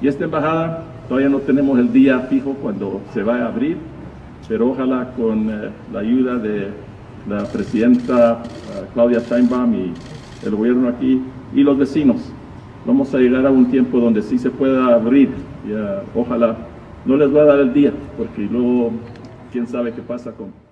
Y esta embajada todavía no tenemos el día fijo cuando se va a abrir, pero ojalá con la ayuda de la presidenta Claudia Sheinbaum y el gobierno aquí y los vecinos, vamos a llegar a un tiempo donde sí se pueda abrir. Y, ojalá no les va a dar el día, porque luego quién sabe qué pasa con